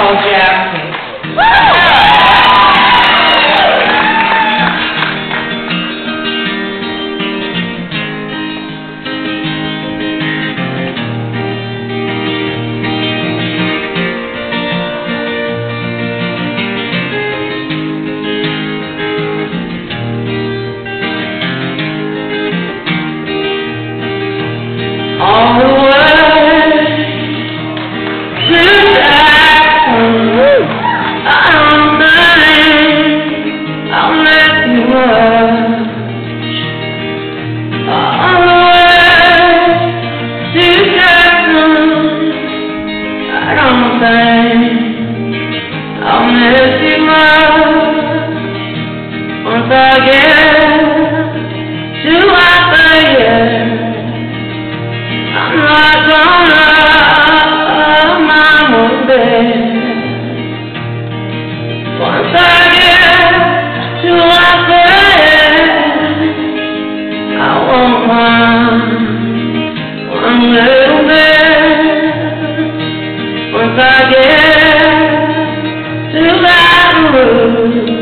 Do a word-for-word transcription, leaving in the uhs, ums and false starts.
Michael Jackson. All the way to Jackson, I'm dying, I'll let you watch. All the way to Jackson, I don't think I'll miss you much. Once I get to Lafayette, I'm not gonna mind one bit. Once I get to Lafayette, I won't mind one little bit. Once I get to Baton Rouge,